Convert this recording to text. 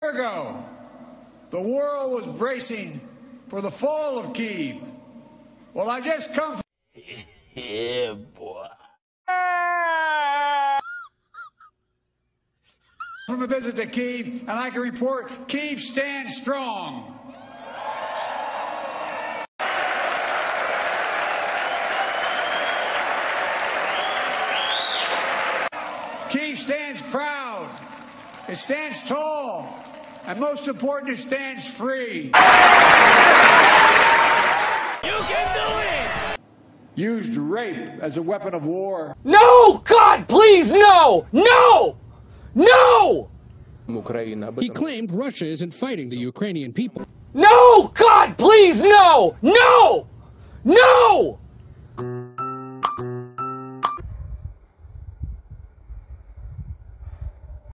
year ago, the world was bracing for the fall of Kyiv. Well, I just come from Yeah, boy. a visit to Kyiv, and I can report Kyiv stands strong. Kyiv stands proud. It stands tall. And most important, it stands free. You can do it! Used rape as a weapon of war. No! God, please, no! No! No! He claimed Russia isn't fighting the Ukrainian people. No! God, please, no! No! No!